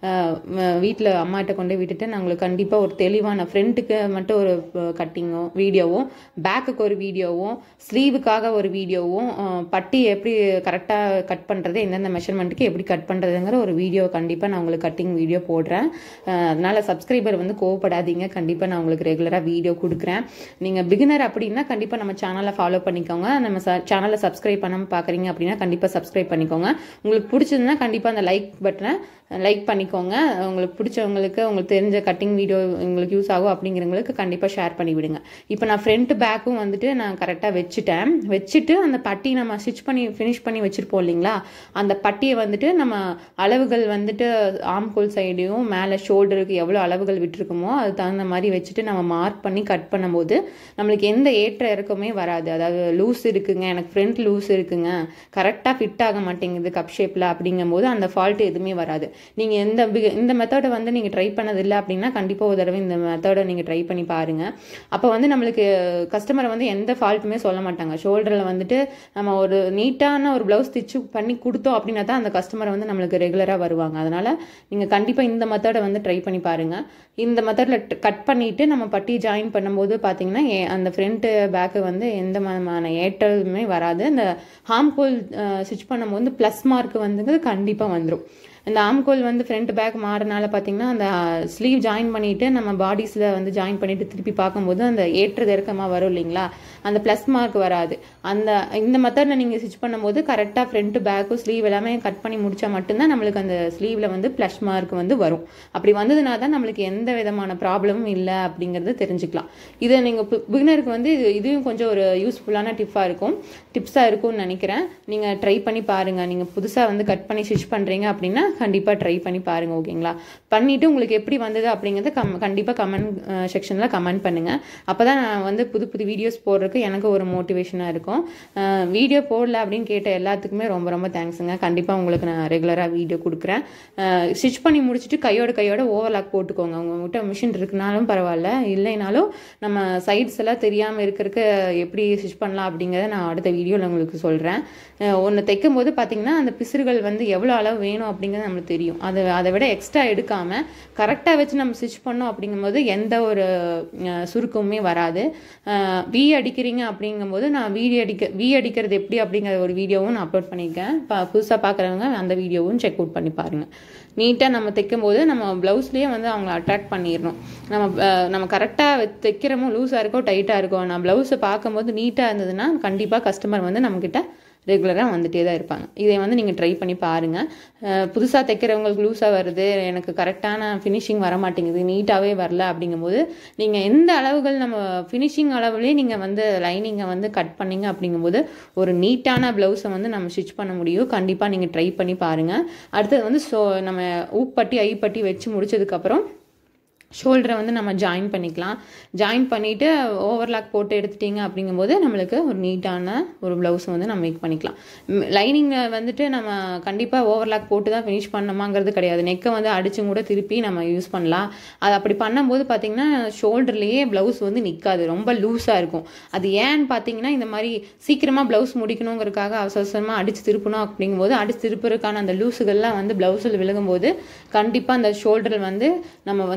வீட்டில் அம்மாட்ட கொண்டு விட்டுட்டு நான் உங்களுக்கு கண்டிப்பாக ஒரு தெளிவான ஃப்ரண்ட்டுக்கு மட்டும் ஒரு கட்டிங்கும் வீடியோவும், பேக்குக்கு ஒரு வீடியோவும், ஸ்லீவுக்காக ஒரு வீடியோவும், பட்டி எப்படி கரெக்டாக கட் பண்ணுறது, எந்தெந்த மெஷர்மெண்ட்டுக்கு எப்படி கட் பண்ணுறதுங்கிற ஒரு வீடியோ கண்டிப்பாக நான் உங்களுக்கு கட்டிங் வீடியோ போடுறேன். அதனால் சப்ஸ்கிரைபர் வந்து கோவப்படாதீங்க. கண்டிப்பாக நான் உங்களுக்கு ரெகுலராக வீடியோ கொடுக்குறேன். நீங்கள் பிகினர் அப்படின்னா கண்டிப்பாக நம்ம சேனலை ஃபாலோ பண்ணிக்கோங்க. நம்ம சேனலை சப்ஸ்கிரைப் பண்ணாமல் பார்க்குறீங்க அப்படின்னா கண்டிப்பாக சப்ஸ்கிரைப் பண்ணிக்கோங்க. உங்களுக்கு பிடிச்சதுன்னா கண்டிப்பாக அந்த லைக் பட்டனை லைக் பண்ணிக்கோங்க. உங்களுக்கு பிடிச்சவங்களுக்கு உங்களுக்கு தெரிஞ்ச கட்டிங் வீடியோ உங்களுக்கு யூஸ் ஆகும் அப்படிங்கிறவங்களுக்கு கண்டிப்பாக ஷேர் பண்ணி விடுங்க. இப்போ நான் ஃப்ரண்ட் பேக்கும் வந்துட்டு நான் கரெக்டாக வச்சுட்டேன். வச்சுட்டு அந்த பட்டி நம்ம ஸ்டிச் பண்ணி ஃபினிஷ் பண்ணி வச்சுருப்போம் இல்லைங்களா, அந்த பட்டியை வந்துட்டு நம்ம அளவுகள் வந்துட்டு ஆம்கோல் சைடையும் மேலே ஷோல்டருக்கு எவ்வளோ அளவுகள் விட்டுருக்குமோ அது தகுந்த மாதிரி வச்சுட்டு நம்ம மார்க் பண்ணி கட் பண்ணும்போது நம்மளுக்கு எந்த ஏற்ற இறக்கமே வராது. அதாவது லூஸ் இருக்குங்க, எனக்கு ஃப்ரண்ட் லூஸ் இருக்குங்க, கரெக்டாக ஃபிட் ஆக மாட்டேங்குது கப் ஷேப்பில் அப்படிங்கும்போது அந்த ஃபால்ட் எதுவுமே வராது. நீங்கள் எந்த இந்த மெத்தடை வந்து நீங்கள் ட்ரை பண்ணதில்லை அப்படின்னா கண்டிப்பாக ஒரு தடவை இந்த மெத்தடை நீங்கள் ட்ரை பண்ணி பாருங்கள். அப்போ வந்து நம்மளுக்கு கஸ்டமரை வந்து எந்த ஃபால்ட்டுமே சொல்ல மாட்டாங்க. ஷோல்டரில் வந்துட்டு நம்ம ஒரு நீட்டான ஒரு ப்ளவுஸ் ஸ்டிச் பண்ணி கொடுத்தோம் அப்படின்னா தான் அந்த கஸ்டமரை வந்து நம்மளுக்கு ரெகுலராக வருவாங்க. அதனால் நீங்கள் கண்டிப்பாக இந்த மெத்தடை வந்து ட்ரை பண்ணி பாருங்கள். இந்த மெத்தடில் கட் பண்ணிவிட்டு நம்ம பட்டி ஜாயின் பண்ணும்போது பார்த்தீங்கன்னா அந்த ஃப்ரண்ட்டு பேக்கு வந்து எந்த விதமான ஏற்றலுமே வராது. அந்த ஹார்ம்கோல் ஸ்டிச் பண்ணும்போது ப்ளஸ் மார்க் வந்து கண்டிப்பாக வந்துடும். இந்த ஆம்கோல் வந்து ஃப்ரண்ட் பேக் மாறினால பார்த்தீங்கன்னா அந்த ஸ்லீவ் ஜாயின் பண்ணிவிட்டு நம்ம பாடிஸில் வந்து ஜாயின் பண்ணிவிட்டு திருப்பி பார்க்கும்போது அந்த ஏற்றது இறக்கமாக வரும் இல்லைங்களா, அந்த ப்ளஸ் மார்க் வராது. அந்த இந்த மெத்தடில் நீங்கள் ஸ்டிச் பண்ணும்போது கரெக்டாக ஃப்ரண்ட் பேக்கும் ஸ்லீவ் எல்லாமே கட் பண்ணி முடித்தா மட்டும்தான் நம்மளுக்கு அந்த ஸ்லீவில் வந்து ப்ளஸ் மார்க் வந்து வரும். அப்படி வந்ததுனா தான் நம்மளுக்கு எந்த விதமான ப்ராப்ளமும் இல்லை அப்படிங்கிறது தெரிஞ்சுக்கலாம். இதை நீங்கள் பிகினருக்கு வந்து இது இதுவும் கொஞ்சம் ஒரு யூஸ்ஃபுல்லான டிப்பாக இருக்கும் டிப்ஸாக இருக்கும்னு நினைக்கிறேன். நீங்கள் ட்ரை பண்ணி பாருங்கள். நீங்கள் புதுசாக வந்து கட் பண்ணி ஸ்டிச் பண்ணுறீங்க அப்படின்னா கண்டிப்பாக ட்ரை பண்ணி பாருங்கள். ஓகேங்களா. பண்ணிவிட்டு உங்களுக்கு எப்படி வந்தது அப்படிங்கிறத கம் கண்டிப்பாக கமெண்ட் செக்ஷனில் கமெண்ட் பண்ணுங்கள். அப்போ தான் நான் வந்து புது புது வீடியோஸ் போடுறதுக்கு எனக்கு ஒரு மோட்டிவேஷனாக இருக்கும். வீடியோ போடல அப்படின்னு கேட்ட எல்லாத்துக்குமே ரொம்ப ரொம்ப தேங்க்ஸுங்க. கண்டிப்பாக உங்களுக்கு நான் ரெகுலராக வீடியோ கொடுக்குறேன். ஸ்டிச் பண்ணி முடிச்சுட்டு கையோட கையோட ஓவர்லாக் போட்டுக்கோங்க. உங்கள்கிட்ட மிஷின் இருக்குனாலும் பரவாயில்ல, இல்லைனாலும் நம்ம சைட்ஸ் எல்லாம் தெரியாமல் இருக்கிறதுக்கு எப்படி ஸ்டிச் பண்ணலாம் அப்படிங்கிறத நான் அடுத்த வீடியோவில் உங்களுக்கு சொல்கிறேன். ஒன்று தைக்கும் போது பார்த்தீங்கன்னா அந்த பிசுறுகள் வந்து எவ்வளோ அளவு வேணும் அப்படிங்கிறது நம்மளுக்கு தெரியும். அதை அதை விட எக்ஸ்ட்ரா எடுக்காமல் கரெக்டாக வச்சு நம்ம ஸ்டிச் பண்ணோம் அப்படிங்கும்போது எந்த ஒரு சுருக்கமுமே வராது. வி அடிக்கிறீங்க அப்படிங்கும்போது நான் வீடியோ அடிக்க வி அடிக்கிறது எப்படி அப்படிங்கிற ஒரு வீடியோவும் நான் அப்லோட் பண்ணியிருக்கேன். இப்போ புதுசாக பார்க்குறவங்க அந்த வீடியோவும் செக் அவுட் பண்ணி பாருங்கள். நீட்டாக நம்ம தைக்கும் போது நம்ம ப்ளவுஸ்லேயே வந்து அவங்கள அட்ராக்ட் பண்ணிடணும். நம்ம நம்ம கரெக்டாக தைக்கிறமோ லூஸாக இருக்கோ டைட்டாக இருக்கோ, நான் ப்ளவுஸை பார்க்கும்போது நீட்டாக இருந்ததுன்னா கண்டிப்பாக கஸ்டமர் வந்து நம்மக்கிட்ட ரெகுலராக வந்துட்டே தான் இருப்பாங்க. இதை வந்து நீங்கள் ட்ரை பண்ணி பாருங்கள். புதுசாக தைக்கிறவங்களுக்கு லூஸாக வருது, எனக்கு கரெக்டான ஃபினிஷிங் வர மாட்டேங்குது, நீட்டாகவே வரல அப்படிங்கும்போது நீங்கள் எந்த அளவுகள் நம்ம ஃபினிஷிங் அளவுலேயே நீங்கள் வந்து லைனிங்கை வந்து கட் பண்ணிங்க அப்படிங்கும்போது ஒரு நீட்டான ப்ளவுஸை வந்து நம்ம ஸ்டிச் பண்ண முடியும். கண்டிப்பாக நீங்கள் ட்ரை பண்ணி பாருங்கள். அடுத்தது வந்து ஸோ நம்ம ஊப்பட்டி ஐப்பட்டி வச்சு முடிச்சதுக்கப்புறம் ஷோல்டரை வந்து நம்ம ஜாயின் பண்ணிக்கலாம். ஜாயின் பண்ணிவிட்டு ஓவர்லாக் போட்டு எடுத்துட்டிங்க அப்படிங்கும்போது நம்மளுக்கு ஒரு நீட்டான ஒரு ப்ளவுஸ் வந்து நம்ம மேக் பண்ணிக்கலாம். லைனிங்கை வந்துட்டு நம்ம கண்டிப்பாக ஓவர்லாக் போட்டு தான் ஃபினிஷ் பண்ணணுமாங்கிறது கிடையாது. நெக்கை வந்து அடிச்சும் கூட திருப்பி நம்ம யூஸ் பண்ணலாம். அது அப்படி பண்ணும்போது பார்த்திங்கன்னா ஷோல்டர்லேயே ப்ளவுஸ் வந்து நிற்காது, ரொம்ப லூஸாக இருக்கும். அது ஏன்னு பார்த்தீங்கன்னா இந்த மாதிரி சீக்கிரமாக ப்ளவுஸ் முடிக்கணுங்கிறதுக்காக அவசர அவசரமாக அடித்து திருப்பணும் அப்படிங்கும்போது அடித்து திருப்புறதுக்கான அந்த லூஸுகள்லாம் வந்து ப்ளவுஸில் விழுகும்போது கண்டிப்பாக அந்த ஷோல்டரில் வந்து நம்ம வந்து ப்ளவுஸ்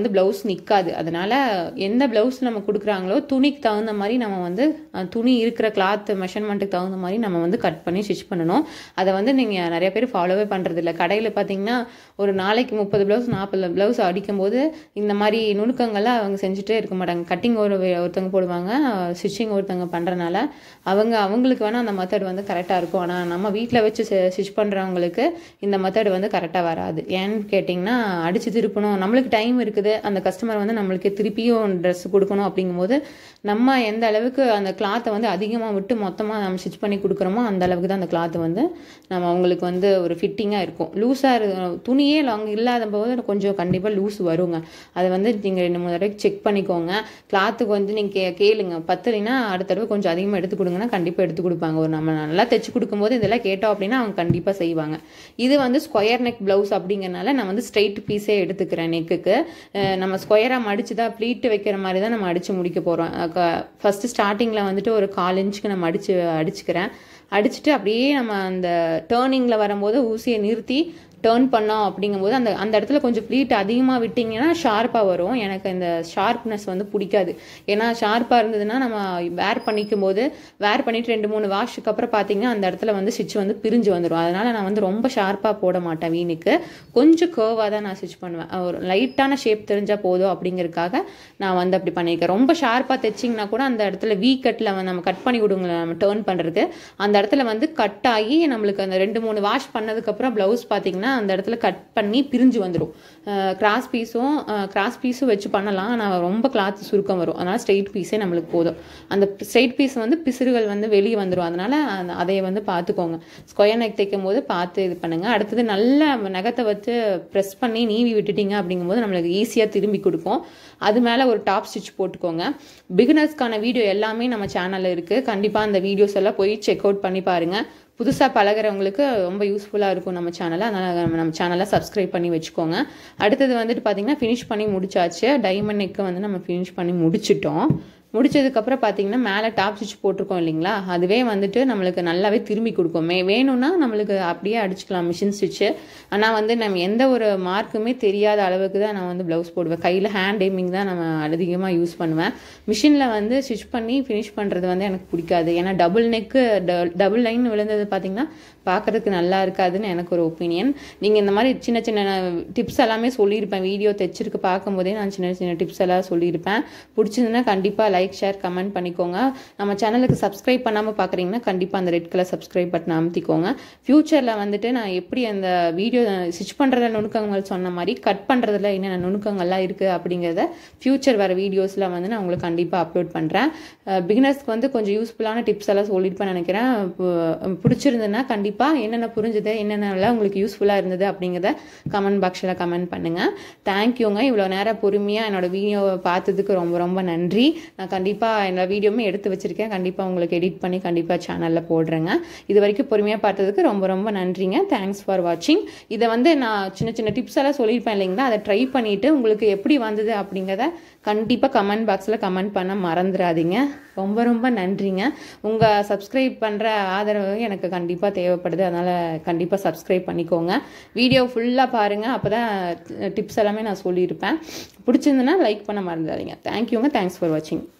நிற்காது. அதனால் எந்த ப்ளவுஸ் நம்ம கொடுக்குறாங்களோ துணிக்கு தகுந்த மாதிரி நம்ம வந்து துணி இருக்கிற கிளாத் மெஷர்மெண்ட்டுக்கு தகுந்த மாதிரி நம்ம வந்து கட் பண்ணி ஸ்டிச் பண்ணணும். அதை வந்து நீங்கள் நிறைய பேர் ஃபாலோவே பண்ணுறது இல்லை. கடையில் பார்த்தீங்கன்னா ஒரு நாளைக்கு முப்பது ப்ளவுஸ் நாற்பது ப்ளவுஸ் அடிக்கும்போது இந்த மாதிரி நுணுக்கங்கள்லாம் அவங்க செஞ்சுட்டே இருக்க மாட்டாங்க. கட்டிங் ஒரு ஒருத்தவங்க போடுவாங்க, ஸ்டிச்சிங் ஒருத்தவங்க பண்ணுறனால அவங்க அவங்களுக்கு வேணால் அந்த மெத்தட் வந்து கரெக்டாக இருக்கும். ஆனால் நம்ம வீட்டில் வச்சு ஸ்டிச் பண்ணுறவங்களுக்கு இந்த மெத்தட் வந்து கரெக்டாக வராது. ஏன்னு கேட்டிங்கன்னா அடித்து திருப்பணும், நம்மளுக்கு டைம் இருக்குது, அந்த கஸ்டமர் வந்து நம்மளுக்கு திருப்பியும் ட்ரெஸ் கொடுக்கணும். அப்படிங்கும்போது நம்ம எந்த அளவுக்கு அந்த கிளாத்தை வந்து அதிகமாக விட்டு மொத்தமாக நம்ம ஸ்டிச் பண்ணி கொடுக்குறோமோ அந்த அளவுக்கு தான் அந்த கிளாத்து வந்து நம்ம அவங்களுக்கு வந்து ஒரு ஃபிட்டிங்காக இருக்கும். லூஸாக துணியே லாங் இல்லாத போது கொஞ்சம் கண்டிப்பாக லூஸ் வருங்க. அதை வந்து நீங்கள் ரெண்டு மூணு தடவை செக் பண்ணிக்கோங்க. கிளாத்துக்கு வந்து நீங்கள் கேளுங்க, பத்துலைன்னா அடுத்த தடவை கொஞ்சம் அதிகமாக எடுத்து கொடுங்கன்னா கண்டிப்பாக எடுத்து கொடுப்பாங்க. ஒரு நம்ம நல்லா தைச்சு கொடுக்கும்போது இதெல்லாம் கேட்டோம் அப்படின்னா அவங்க கண்டிப்பாக செய்வாங்க. இது வந்து ஸ்கொயர் நெக் ப்ளவுஸ் அப்படிங்கிறனால நான் வந்து ஸ்ட்ரெயிட் பீஸே எடுத்துக்கிறேன். நெக்குக்கு நம்ம ஸ்கொயராக மடிச்சு தான் ப்ளீட் வைக்கிற மாதிரி தான் நம்ம அடித்து முடிக்க போகிறோம். ஃபஸ்ட்டு ஸ்டார்டிங்கில் வந்துட்டு ஒரு கால் இன்ச்சுக்கு நம்ம அடித்து அடிச்சுக்கிறேன். அடிச்சுட்டு அப்படியே நம்ம அந்த டேர்னிங்கில் வரும்போது ஊசியை நிறுத்தி டேர்ன் பண்ணோம். அப்படிங்கும்போது அந்த அந்த இடத்துல கொஞ்சம் ப்ளீட் அதிகமாக விட்டிங்கன்னா ஷார்ப்பாக வரும். எனக்கு இந்த ஷார்ப்னஸ் வந்து பிடிக்காது. ஏன்னா ஷார்ப்பாக இருந்ததுன்னா நம்ம வேர் பண்ணிக்கும் போது வேர் பண்ணிவிட்டு ரெண்டு மூணு வாஷுக்கு அப்புறம் பார்த்தீங்கன்னா அந்த இடத்துல வந்து ஸ்டிச் வந்து பிரிஞ்சு வந்துடும். அதனால் நான் வந்து ரொம்ப ஷார்ப்பாக போட மாட்டேன். வீணுக்கு கொஞ்சம் கர்வாக தான் நான் ஸ்டிச் பண்ணுவேன். ஒரு லைட்டான ஷேப் தெரிஞ்சால் போதும் அப்படிங்கிறதுக்காக நான் வந்து அப்படி பண்ணியிருக்கேன். ரொம்ப ஷார்ப்பாக தைச்சிங்கன்னா கூட அந்த இடத்துல வீ கட்டில் நம்ம கட் பண்ணி கொடுங்க நம்ம டேர்ன் பண்ணுறதுக்கு, அந்த இடத்துல வந்து கட் ஆகி நம்மளுக்கு அந்த ரெண்டு மூணு வாஷ் பண்ணதுக்கப்புறம் ப்ளவுஸ் பார்த்தீங்கன்னா அந்த இடத்துல கட் பண்ணி பிரிஞ்சு வந்துடும். கிராஸ் பீஸும் கிராஸ் பீஸும் வச்சு பண்ணலாம். ஆனால் ரொம்ப கிளாத் சுருக்கம் வரும். அதனால் ஸ்ட்ரெயிட் பீஸே நம்மளுக்கு போதும். அந்த ஸ்ட்ரெயிட் பீஸ் வந்து பிசுறுகள் வந்து வெளியே வந்துடும். அதனால் அதை வந்து பார்த்துக்கோங்க. ஸ்கொயர் நெக் தைக்கும் போது பார்த்து இது பண்ணுங்கள். அடுத்தது நல்ல நகத்தை வச்சு ப்ரெஸ் பண்ணி நீவி விட்டுட்டீங்க அப்படிங்கும்போது நம்மளுக்கு ஈஸியாக திரும்பி கொடுக்கும். அது மேலே ஒரு டாப் ஸ்டிச் போட்டுக்கோங்க. பிகினர்ஸ்க்கான வீடியோ எல்லாமே நம்ம சேனலில் இருக்குது. கண்டிப்பாக அந்த வீடியோஸ் எல்லாம் போய் செக் அவுட் பண்ணி பாருங்கள். புதுசாக பழகிறவங்களுக்கு ரொம்ப யூஸ்ஃபுல்லாக இருக்கும் நம்ம சேனலை. அதனால் நம்ம நம்ம சேனலை சப்ஸ்கிரைப் பண்ணி வச்சுக்கோங்க. அடுத்தது வந்துட்டு பார்த்தீங்கன்னா ஃபினிஷ் பண்ணி முடிச்சாச்சு. டைமண்ட் நெக்கு வந்து நம்ம ஃபினிஷ் பண்ணி முடிச்சிட்டோம். முடிச்சதுக்கப்புறம் பார்த்தீங்கன்னா மேலே டாப் ஸ்டிச் போட்டிருக்கோம் இல்லைங்களா, அதுவே வந்துட்டு நம்மளுக்கு நல்லாவே திரும்பி கொடுக்கும். மே வேணும்னா நம்மளுக்கு அப்படியே அடிச்சுக்கலாம் மிஷின் ஸ்டிச்சு. ஆனால் வந்து நம்ம எந்த ஒரு மார்க்குமே தெரியாத அளவுக்கு தான் நான் வந்து ப்ளவுஸ் போடுவேன். கையில் ஹேண்ட் எய்மிங் தான் நம்ம அதிகமாக யூஸ் பண்ணுவேன். மிஷினில் வந்து ஸ்டிச் பண்ணி ஃபினிஷ் பண்ணுறது வந்து எனக்கு பிடிக்காது. ஏன்னா டபுள் நெக்கு டபுள் லைன் விழுந்தது பார்த்தீங்கன்னா பார்க்குறதுக்கு நல்லா இருக்காதுன்னு எனக்கு ஒரு ஒப்பீனியன். நீங்கள் இந்த மாதிரி சின்ன சின்ன டிப்ஸ் எல்லாமே சொல்லியிருப்பேன். வீடியோ தைச்சிருக்கு பார்க்கும்போதே நான் சின்ன சின்ன டிப்ஸ் எல்லாம் சொல்லியிருப்பேன். பிடிச்சிருந்ததுன்னா கண்டிப்பாக லைக் ஷேர் கமெண்ட் பண்ணிக்கோங்க. நம்ம சேனலுக்கு சப்ஸ்கிரைப் பண்ணாமல் பார்க்குறீங்கன்னா கண்டிப்பாக அந்த ரெட் கலர் சப்ஸ்கிரைப் பட்டன் அமுத்திக்கோங்க. ஃபியூச்சரில் வந்துட்டு நான் எப்படி அந்த வீடியோ ஸ்டிச் பண்ணுறதுல நுணுக்கங்கள் சொன்ன மாதிரி கட் பண்ணுறதுல என்னென்ன நுணுக்கங்கள்லாம் இருக்குது அப்படிங்கிறத ஃபியூச்சர் வர வீடியோஸில் வந்து நான் உங்களுக்கு கண்டிப்பாக அப்லோட் பண்ணுறேன். பிகினர்ஸ்க்கு வந்து கொஞ்சம் யூஸ்ஃபுல்லான டிப்ஸ் எல்லாம் சொல்லியிருப்பேன் நினைக்கிறேன். பிடிச்சிருந்ததுன்னா கண்டிப்பாக என்னென்ன புரிஞ்சுது என்னென்னலாம் உங்களுக்கு யூஸ்ஃபுல்லாக இருந்தது அப்படிங்கிறத கமெண்ட் பாக்ஸில் கமெண்ட் பண்ணுங்கள். தேங்க்யூங்க. இவ்வளோ நேரம் பொறுமையாக என்னோட வீடியோவை பார்த்ததுக்கு ரொம்ப ரொம்ப நன்றி. நான் கண்டிப்பாக என்னோட வீடியோவுமே எடுத்து வச்சுருக்கேன். கண்டிப்பாக உங்களுக்கு எடிட் பண்ணி கண்டிப்பாக சேனலில் போடுறேங்க. இது வரைக்கும் பொறுமையாக பார்த்ததுக்கு ரொம்ப ரொம்ப நன்றிங்க. தேங்க்ஸ் ஃபார் வாட்சிங். இதை வந்து நான் சின்ன சின்ன டிப்ஸ் எல்லாம் சொல்லியிருப்பேன் இல்லைங்களா, அதை ட்ரை பண்ணிவிட்டு உங்களுக்கு எப்படி வந்தது அப்படிங்கிறத கண்டிப்பாக கமெண்ட் பாக்ஸில் கமெண்ட் பண்ண மறந்துடாதீங்க. ரொம்ப ரொம்ப நன்றிங்க. உங்கள் சப்ஸ்கிரைப் பண்ணுற ஆதரவு எனக்கு கண்டிப்பாக தேவைப்படுது. அதனால் கண்டிப்பாக சப்ஸ்கிரைப் பண்ணிக்கோங்க. வீடியோ ஃபுல்லாக பாருங்கள். அப்போ தான் டிப்ஸ் எல்லாமே நான் சொல்லியிருப்பேன். பிடிச்சிருந்துன்னா லைக் பண்ண மறந்துடாதீங்க. தேங்க்யூங்க. தேங்க்ஸ் ஃபார் வாட்சிங்.